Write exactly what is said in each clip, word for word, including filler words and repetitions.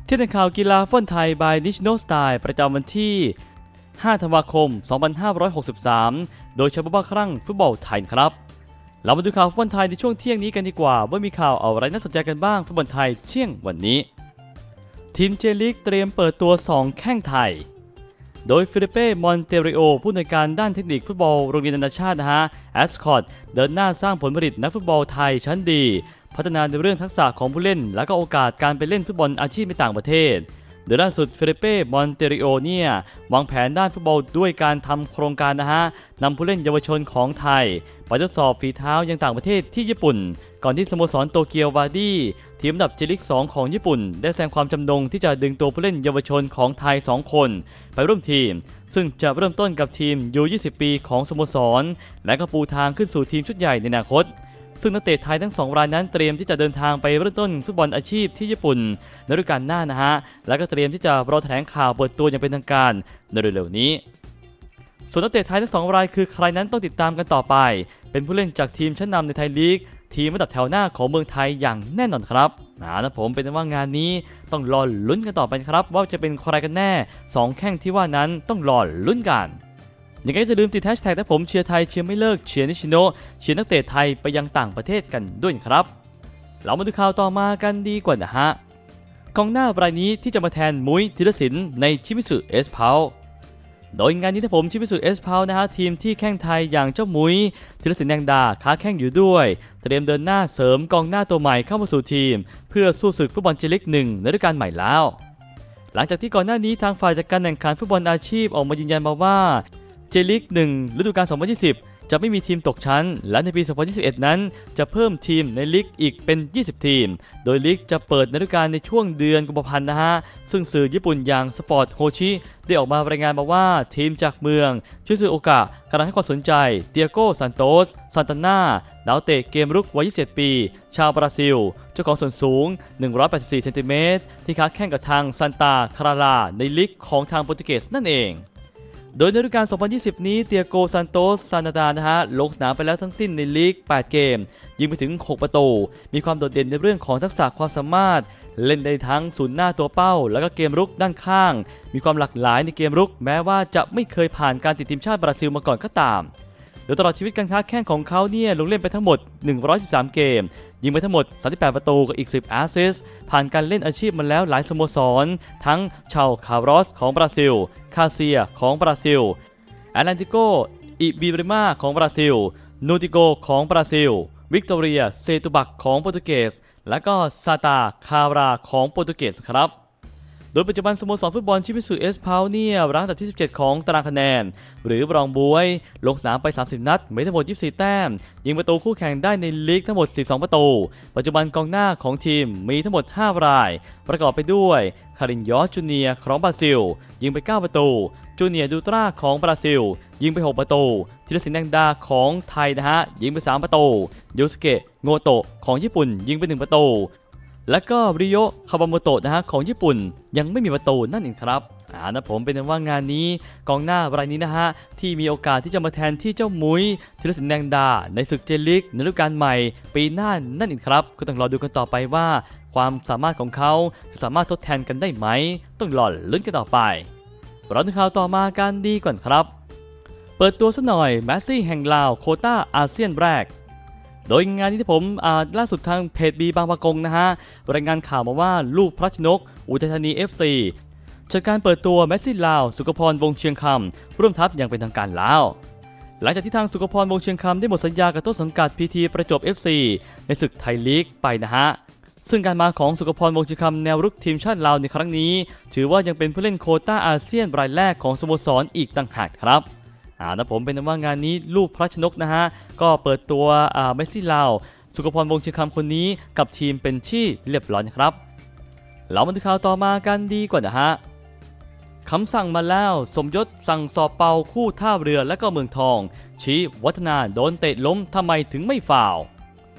ที่เป็นข่าวกีฬาฟุตบอลไทย by National Style ประจำวันที่ห้าธันวาคมสองพันห้าร้อยหกสิบสามโดยเฉพาะบ้าครั่งฟุตบอลไทยครับเรามาดูข่าวฟุตบอลไทยในช่วงเที่ยงนี้กันดีกว่าว่ามีข่าวอะไรน่าสนใจกันบ้างฟุตบอลไทยเที่ยงวันนี้ทีมเจลีกเตรียมเปิดตัวสองแข้งไทยโดยฟิลิเป้มอนเตริโอผู้อำนวยการด้านเทคนิคฟุตบอลโรงเรียนนานาชาตินะฮะแอสคอตเดินหน้าสร้างผลผลิตนักฟุตบอลไทยชั้นดีพัฒนาในเรื่องทักษะของผู้เล่นและก็โอกาสการไปเล่นฟุตบอลอาชีพในต่างประเทศโดยล่าสุดฟิลิเป้มอนเตริโอเนี่ยวางแผนด้านฟุตบอลด้วยการทำโครงการนะฮะนำผู้เล่นเยาวชนของไทยไปทดสอบฝีเท้ายังต่างประเทศที่ญี่ปุ่นก่อนที่สโมสรโตเกียววาดี้ทีมอันดับเจลีกสองของญี่ปุ่นได้แสดงความจำนงที่จะดึงตัวผู้เล่นเยาวชนของไทยสองคนไปร่วมทีมซึ่งจะเริ่มต้นกับทีม ยู ยี่สิบ ปีของสโมสรและก็ปูทางขึ้นสู่ทีมชุดใหญ่ในอนาคตซึ่งนักเตะไทยทั้งสองรายนั้นเตรียมที่จะเดินทางไปเริ่มต้นฟุตบอลอาชีพที่ญี่ปุ่นในฤดูกาลหน้านะฮะและก็เตรียมที่จะรอแถลงข่าวเปิดตัวอย่างเป็นทางการในเร็วๆนี้ส่วนนักเตะไทยทั้งสองรายคือใครนั้นต้องติดตามกันต่อไปเป็นผู้เล่นจากทีมชั้นนำในไทยลีกทีมระดับแถวหน้าของเมืองไทยอย่างแน่นอนครับนะผมเป็นว่างานนี้ต้องรอลุ้นกันต่อไปครับว่าจะเป็นใครกันแน่สองแข้งที่ว่านั้นต้องรอลุ้นกันยังไงจะลืมติดแฮชแท็กถ้าผมเชียร์ไทยเชียร์ไม่เลิกเชียร์นิชิโนะเชียร์นักเตะไทยไปยังต่างประเทศกันด้วยครับเรามาดูข่าวต่อมากันดีกว่านะฮะกองหน้ารายนี้ที่จะมาแทนมุ้ยธีรศิลป์ในชิมิสึเอสพาวโดยงานนี้ถ้าผมชิมิสึเอสพาวนะฮะทีมที่แข้งไทยอย่างเจ้ามุ้ยธีรศิลป์แดงดาค้าแข้งอยู่ด้วยเตรียมเดินหน้าเสริมกองหน้าตัวใหม่เข้ามาสู่ทีมเพื่อสู้ศึกฟุตบอลเจลีกหนึ่งในฤดูกาลใหม่แล้วหลังจากที่ก่อนหน้านี้ทางฝ่ายจัดการแข่งขันฟุตบอลอาชีพออกมายืนยันมาว่าเจลีกหนึ่งฤดูกาลสองพันยี่สิบจะไม่มีทีมตกชั้นและในปีสองพันยี่สิบเอ็ดนั้นจะเพิ่มทีมในลีกอีกเป็นยี่สิบทีมโดยลีกจะเปิดฤดูกาลในช่วงเดือนกุมภาพันธ์นะฮะซึ่งสื่อญี่ปุ่นอย่างสปอร์ตโฮชิได้ออกมารายงานมาว่าทีมจากเมืองชิซึโอกะกำลังให้ความสนใจเตียโกซานโตสซานตาน่าดาวเตะเกมรุกวัยยี่สิบเจ็ดปีชาวบราซิลเจ้าของส่วนสูงหนึ่งร้อยแปดสิบสี่เซนติเมตรที่ค้าแข่งกับทางซันตาคาราลาในลีกของทางโปรตุเกสนั่นเองโดยในฤดูกาลสองพันยี่สิบนี้เตียโกซานโตสซานาดานะฮะลงสนามไปแล้วทั้งสิ้นในลีกแปดเกมยิงไปถึงหกประตูมีความโดดเด่นในเรื่องของทักษะความสามารถเล่นได้ทั้งศูนย์หน้าตัวเป้าแล้วก็เกมรุกด้านข้างมีความหลากหลายในเกมรุกแม้ว่าจะไม่เคยผ่านการติดทีมชาติบราซิลมาก่อนก็ตามโดยตลอดชีวิตการค้าแข่งของเขาเนี่ยลงเล่นไปทั้งหมดหนึ่งร้อยสิบสามเกมยิงไปทั้งหมดสามสิบแปดประตูกับอีกสิบแอสซิสต์ผ่านการเล่นอาชีพมาแล้วหลายสโมสรทั้งชาวคาร์ลอสของบราซิลคาเซียของบราซิลแอตแลนติโกอิบิริมาของบราซิลนูติโกของบราซิลวิกตอเรียเซตูบักของโปรตุเกสและก็ซาตาคาราของโปรตุเกสครับโดยปัจจุบันสโมสรฟุตบอลชิมิสึเอสพาวเนี่ยรั้งอันดับที่สิบเจ็ดของตารางคะแนนหรือรองบวยลงสนามไปสามสิบนัดมีทั้งหมดยี่สิบสี่แต้มยิงประตูคู่แข่งได้ในลีกทั้งหมดสิบสองประตูปัจจุบันกองหน้าของทีมมีทั้งหมดห้ารายประกอบไปด้วยคารินยอสจูเนียของบราซิลยิงไปเก้าประตูจูเนียดูตราของบราซิลยิงไปหกประตูธีรศิลป์แดงดาของไทยนะฮะยิงไปสามประตูยูสเกะโงโตะของญี่ปุ่นยิงไปหนึ่งประตูและก็ริโยคาบาโมโตะนะฮะของญี่ปุ่นยังไม่มีประตูนั่นเองครับอ่านะผมเป็นว่างานนี้กองหน้ารายนี้นะฮะที่มีโอกาสที่จะมาแทนที่เจ้ามุ้ยธีรศิลป์แดงดาในศึกเจลีกในฤดูกาลใหม่ปีหน้านั่นเองครับก็ต้องรอดูกันต่อไปว่าความสามารถของเขาจะสามารถทดแทนกันได้ไหมต้องรอลุ้นกันต่อไปเราดูข่าวต่อมากันดีก่อนครับเปิดตัวซะหน่อยแมสซี่แห่งลาวโควต้าอาเซียนแรกโดยงานนี้ที่ผมอ่านล่าสุดทางเพจบีบางปะกงนะฮะรายงานข่าวมาว่าลูกพระชนกอุทัยธานี เอฟ ซีจัดการเปิดตัวแมสซี่ลาวสุขพรวงเชียงคำร่วมทัพอย่างเป็นทางการแล้วหลังจากที่ทางสุขพรวงเชียงคำได้หมดสัญญากับต้นสังกัดพีทีประจวบ เอฟ ซี ในศึกไทยลีกไปนะฮะซึ่งการมาของสุขพรวงเชียงคำแนวรุกทีมชาติลาวในครั้งนี้ถือว่ายังเป็นผู้เล่นโควต้าอาเซียนรายแรกของสโมสรอีกต่างหากครับอ่านะผมเป็นว่างานนี้ลูกพระชนกนะฮะก็เปิดตัวอ่าเมสซี่ลาวสุขพรวงเชียงคำคนนี้กับทีมเป็นที่เรียบร้อยครับเรามาดูข่าวต่อมากันดีกว่านะฮะคำสั่งมาแล้วสมยศสั่งสอบเป่าคู่ท่าเรือและก็เมืองทองชี้วัฒนาโดนเตะล้มทำไมถึงไม่ฟาว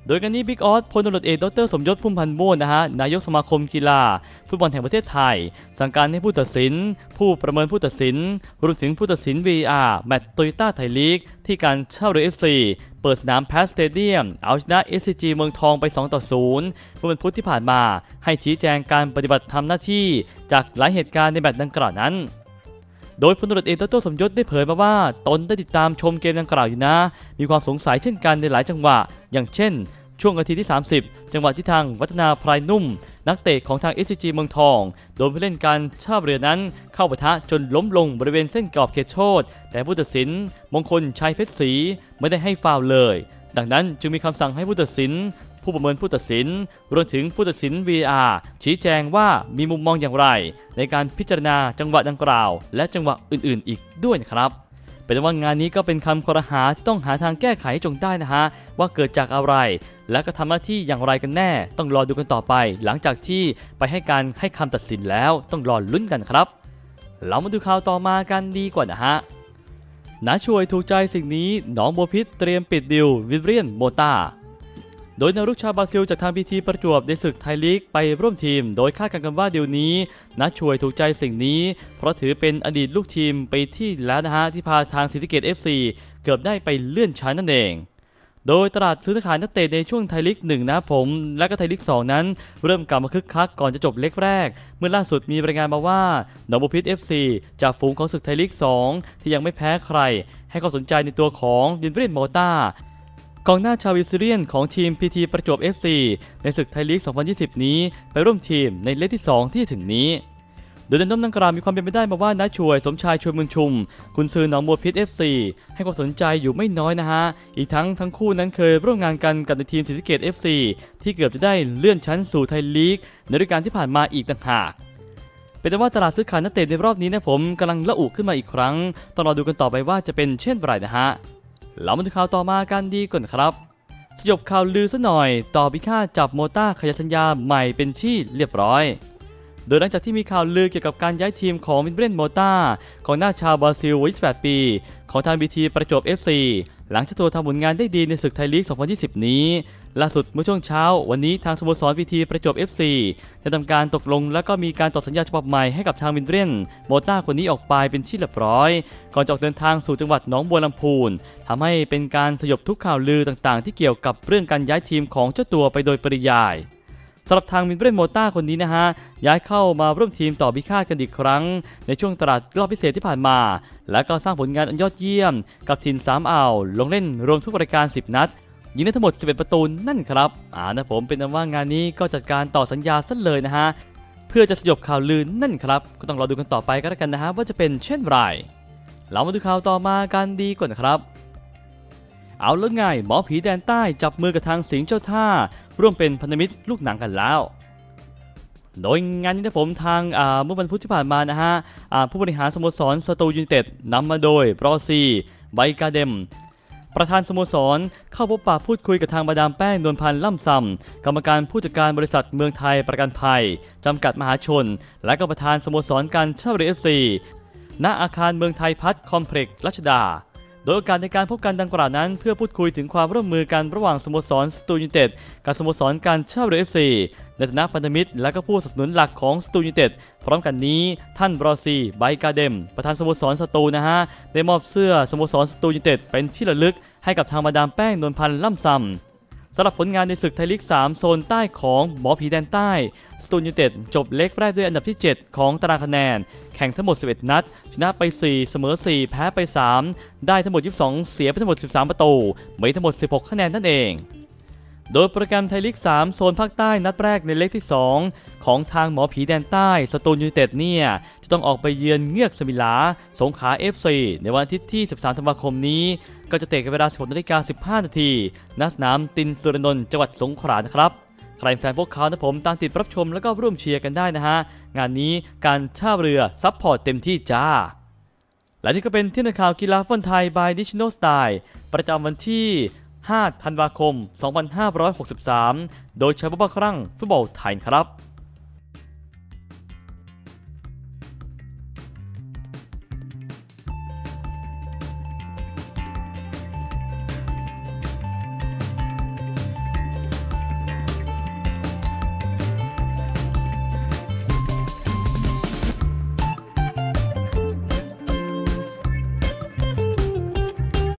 โดยการนี้บิ๊กออสพลตำรวจเอกดรสมยศพุ่มพันธ์ม่วงนะฮะนายกสมาคมกีฬาฟุตบอลแห่งประเทศไทยสั่งการให้ผู้ตัดสินผู้ประเมินผู้ตัดสินรวมถึงผู้ตัดสิน วี อาร์ แมตช์โตโยต้าไทยลีกที่การเช่าเรือ เอฟ ซี เปิดสนามแพสสเตเดียมเอาชนะ เอส ซี จี เมืองทองไป สองต่อศูนย์ เมื่อวันพุธที่ผ่านมาให้ชี้แจงการปฏิบัติทำหน้าที่จากหลายเหตุการณ์ในแมตช์ดังกล่าวนั้นโดยพลตำรวจเอกดรสมยศได้เผยมาว่าตนได้ติดตามชมเกมดังกล่าวอยู่นะมีความสงสัยเช่นกันในหลายจังหวะอย่างเช่นช่วงนาทีที่สามสิบจังหวะที่ทางวัฒนาพรายนุ่มนักเตะของทาง เอส ซี จี เมืองทองโดนผู้เล่นการท่าเรือนั้นเข้าปะทะจนล้มลงบริเวณเส้นกรอบเขตโทษแต่ผู้ตัดสินมงคลชัยเพชรศรีไม่ได้ให้ฟาวล์เลยดังนั้นจึงมีคำสั่งให้ผู้ตัดสินผู้ประเมินผู้ตัดสินรวมถึงผู้ตัดสิน วี อาร์ ชี้แจงว่ามีมุมมองอย่างไรในการพิจารณาจังหวะดังกล่าวและจังหวะอื่นๆอีกด้วยนะครับเป็นว่างานนี้ก็เป็นคำครหาที่ต้องหาทางแก้ไขจงได้นะฮะว่าเกิดจากอะไรและก็ทำหน้าที่อย่างไรกันแน่ต้องรอดูกันต่อไปหลังจากที่ไปให้การให้คำตัดสินแล้วต้องรอลุ้นกันครับเรามาดูข่าวต่อมากันดีกว่านะฮะน้าช่วยถูกใจสิ่งนี้หนองบัวพิษเตรียมปิดดีลวิลเลียนโมต้าโดยนารุกชาวบราซิลจากทางพีทีประจวบในศึกไทยลีกไปร่วมทีมโดยคาดการณ์กันว่าเดี๋ยวนี้นัดช่วยถูกใจสิ่งนี้เพราะถือเป็นอดีตลูกทีมไปที่แล้วนะฮะที่พาทางศรีสะเกษ เอฟ ซี เกือบได้ไปเลื่อนชั้นนั่นเองโดยตลาดซื้อขายนักเตะในช่วงไทยลีกหนึ่งนะผมและก็ไทยลีกสองนั้นเริ่มกลับมาคึกคักก่อนจะจบเล็กแรกเมื่อล่าสุดมีรายงานมาว่าหนองบัวพิษ เอฟ ซี จากฝูงของศึกไทยลีกสองที่ยังไม่แพ้ใครให้ความสนใจในตัวของวิลเลียนโมต้ากองหน้าชาวอิสราเอลของทีม พี ที ประจวบ เอฟ ซี ในศึกไทยลีก สองพันยี่สิบ นี้ไปร่วมทีมในเลกที่สองที่ถึงนี้โดยแนวโน้มดังกล่าวมีความเป็นไปได้มาว่าน้าช่วยสมชายชวนเมืองชุมกุนซือหนองบัวพิษ เอฟ ซี ให้ความสนใจอยู่ไม่น้อยนะฮะอีกทั้งทั้งคู่นั้นเคยร่วมงานกันกับในทีมศรีสะเกษ เอฟ ซี ที่เกือบจะได้เลื่อนชั้นสู่ไทยลีกในฤดูกาลที่ผ่านมาอีกต่างหากเป็นแต่ว่าตลาดซื้อขายนักเตะในรอบนี้นะผมกำลังระอุขึ้นมาอีกครั้งต้องรอดูกันต่อไปว่าจะเป็นเช่นไรนะฮะเรามาดูข่าวต่อมากันดีก่อนครับสยบข่าวลือซะหน่อยต่อพิฆาตจับโมต้าขยายสัญญาใหม่เป็นที่เรียบร้อยโดยหลังจากที่มีข่าวลือเกี่ยวกับการย้ายทีมของวิลเลียนโมต้าของหน้าชาวบราซิลวัยยี่สิบแปดปีของทางบีทีประจวบ เอฟ ซี หลังเจ้าตัวทำผลงานได้ดีในศึกไทยลีก สองพันยี่สิบ นี้ล่าสุดเมื่อช่วงเช้าวันนี้ทางสโมสรบีทีประจวบ เอฟ ซี ได้ทำการตกลงและก็มีการต่อสัญญาฉบับใหม่ให้กับทางวิลเลียนโมต้าคนนี้ออกไปเป็นที่เรียบร้อยก่อนจะออกเดินทางสู่จังหวัดหนองบัวลำพูนทำให้เป็นการสยบทุกข่าวลือต่างๆที่เกี่ยวกับเรื่องการย้ายทีมของเจ้าตัวไปโดยปริยายสำหรับทางวิลเลียนโมต้าคนนี้นะฮะย้ายเข้ามาร่วมทีมต่อพิฆาตกันอีกครั้งในช่วงตลาดรอบพิเศษที่ผ่านมาและก็สร้างผลงานอันยอดเยี่ยมกับทีมสามอ่าวลงเล่นรวมทุกรายการสิบนัดยิงได้ทั้งหมดสิบเอ็ดประตูนั่นครับอ่านะผมเป็นว่างานนี้ก็จัดการต่อสัญญาซะเลยนะฮะเพื่อจะสยบข่าวลือนั่นครับก็ต้องรอดูกันต่อไปก็แล้วกันนะฮะว่าจะเป็นเช่นไรเรามาดูข่าวต่อมากันดีก่อนนะครับเอาแล้วไงหมอผีแดนใต้จับมือกับทางสิงห์เจ้าท่าร่วมเป็นพันธมิตรลูกหนังกันแล้วโดยงานนี้นะผมทางเมื่อวันพุธที่ผ่านมานะฮะผู้บริหารสโมสรสตูลยูไนเต็ดนำมาโดยบรอซีไบกาเดมประธานสโมสรเข้าพบปะพูดคุยกับทางมาดามแป้งนวลพันธ์ล่ำซำกรรมการผู้จัดการบริษัทเมืองไทยประกันภัยจำกัดมหาชนและก็ประธานสโมสรการเช่าเรือ เอฟ ซี ณอาคารเมืองไทยพัฒน์คอมเพล็กซ์รัชดาโดยโอกาสในการพบกันดังกล่าวนั้นเพื่อพูดคุยถึงความร่วมมือกันระหว่างสโมสรสตูลยูไนเต็ดกับสโมสรการเช่าเรือ เอฟ ซี ในฐานะพันธมิตรและก็ผู้สนับสนุนหลักของสตูลยูไนเต็ดพร้อมกันนี้ท่านบรอซีไบกาเดมประธานสโมสรสตูลนะฮะได้มอบเสื้อสโมสรสตูลยูไนเต็ดเป็นที่ระลึกให้กับทางมาดามแป้งนวลพันธ์ล่ำซำสำหรับผลงานในศึกไทยลีกสามโซนใต้ของหมอผีแดนใต้สตูลยูไนเต็ดจบเล็กแรกด้วยอันดับที่เจ็ดของตารางคะแนนแข่งทั้งหมดสิบเอ็ดนัดชนะไปสี่เสมอสี่แพ้ไปสามได้ทั้งหมดยี่สิบสองเสียไปทั้งหมดสิบสามประตูมีทั้งหมดสิบหกคะแนนนั่นเองโดยโปรแกรมไทยลีกสามโซนภาคใต้นัดแรกในเล็กที่สองของทางหมอผีแดนใต้สตูลยูไนเต็ดเนี่ยจะต้องออกไปเยือนเงือกสมิลาสงขลา เอฟ ซี ในวันอาทิตย์ที่สิบสามธันวาคมนี้ก็จะเตะกันเวลา สิบหกนาฬิกาสิบห้านาทีณสนามตินสุรนนท์จังหวัดสงขลานะครับใครแฟนพวกเขานะผมตามติดรับชมแล้วก็ร่วมเชียร์กันได้นะฮะงานนี้การท่าเรือซัพพอร์ตเต็มที่จ้าและนี่ก็เป็นที่ข่าวกีฬาฟุตบอลไทย by National Style ประจำวันที่ห้าธันวาคมสองพันห้าร้อยหกสิบสามโดยใช้บุบครั้งฟุตบอลไทยครับ